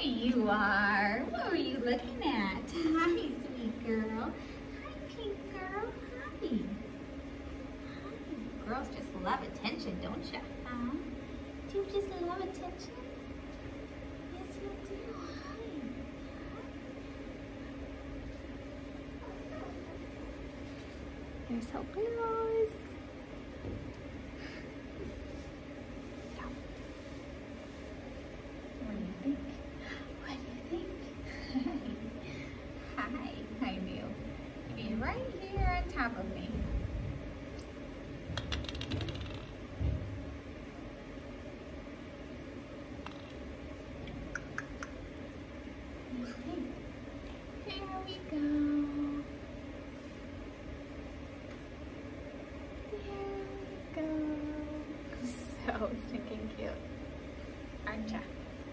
you are. What were you looking at? Hi, sweet girl. Hi, pink girl. Hi. Hi. Girls just love attention, don't you? Huh? Do you just love attention? Yes, you do. Hi. You're so close. What do you think? What do you think? Hi, I knew. Be right here on top of me. Here we go. Here we go. So stinking cute, aren't ya?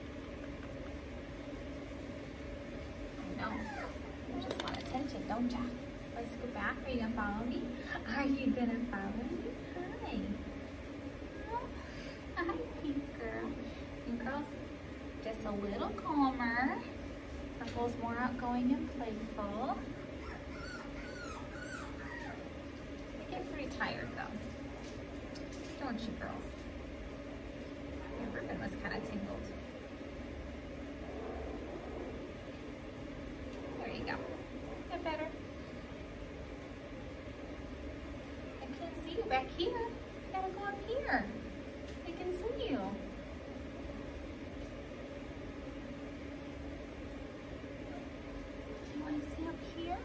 I know. You just want attention, don't ya? Let's go back. Are you gonna follow me? Are you gonna follow me? Hi. Hi, pink girl. Pink girl's just a little calmer. Purple's more outgoing and playful. I get pretty tired though. Don't you, girls? Your ribbon was kind of tingled. There you go. Is that better? I can't see you back here. You gotta go up here. I can see you. Do you want to see up here?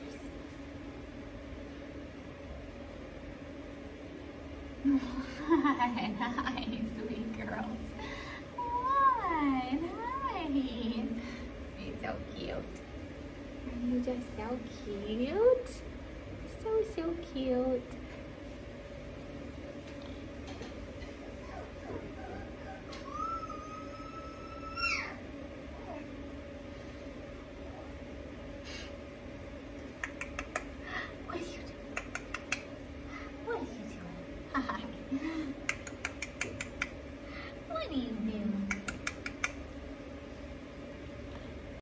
Hi, sweet girls. Hi, hi. You're so cute. Are you just so cute? So cute.